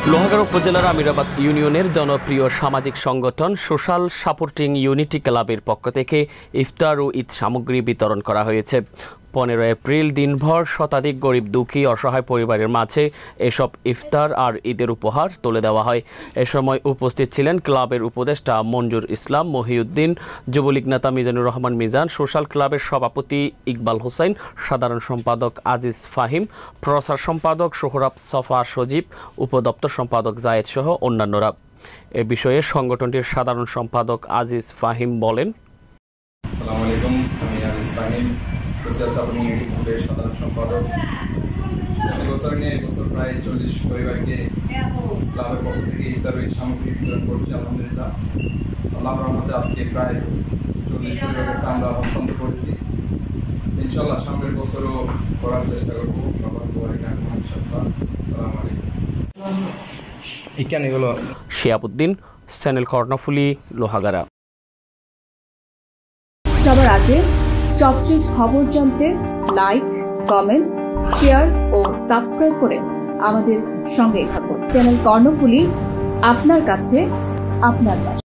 লোহাগাড়া উপজেলার আমিরাবাদ ইউনিয়নের জনপ্রিয় সামাজিক সংগঠন সোশ্যাল সাপোর্টিং ইউনিটি ক্লাবের পক্ষ থেকে ইফতার ও ঈদ সামগ্রী বিতরণ করা হয়েছে। 15 এপ্রিল দিনভর শতাধিক গরিব দুঃখী অসহায় পরিবারের মাঝে এসব ইফতার আর ঈদের উপহার তুলে দেওয়া হয়। এ সময় উপস্থিত ছিলেন ক্লাবের উপদেষ্টা মঞ্জুর ইসলাম মহিউদ্দিন, যুবলীগ নেতা মিজানুর রহমান মিজান, সোশ্যাল ক্লাবের সভাপতি ইকবাল হোসেন, সাধারণ সম্পাদক আজিজ ফাহিম, প্রচার সম্পাদক সোহরাব সফা সজীব, উপদপ্তর সম্পাদক জায়েদ সহ অন্যান্যরা। এ বিষয়ে সংগঠনটির সাধারণ সম্পাদক আজিজ ফাহিম বলেন, আসসালামু আলাইকুম, আমি Aziz Fahim, social supporting unity ক্লাবের সাধারণ সম্পাদক। এবছর নিয়ে এবছর প্রায় 40 পরিবারকে ক্লাবের পক্ষ থেকে ইফতার ও ঈদ সামগ্রী বিতরণ করছি। আলহামদুলিল্লাহ, আল্লাহর রহমতে আজকে প্রায় 40 পরিবারকে আমরা হস্তান্তর করেছি। ইনশাআল্লাহ সামনের বছরও করার চেষ্টা করবো। সবার পরিবারকে ইনশাআল্লাহ। আসসালামু আলাইকুম। শিয়াবুদ্দিন, চ্যানেল কর্ণফুলী, লোহাগাড়া। সবার আগে সবশেষ খবর জানতে লাইক, কমেন্ট, শেয়ার ও সাবস্ক্রাইব করে আমাদের সঙ্গেই থাকুন। চ্যানেল কর্ণফুলী, আপনার কাছে, আপনার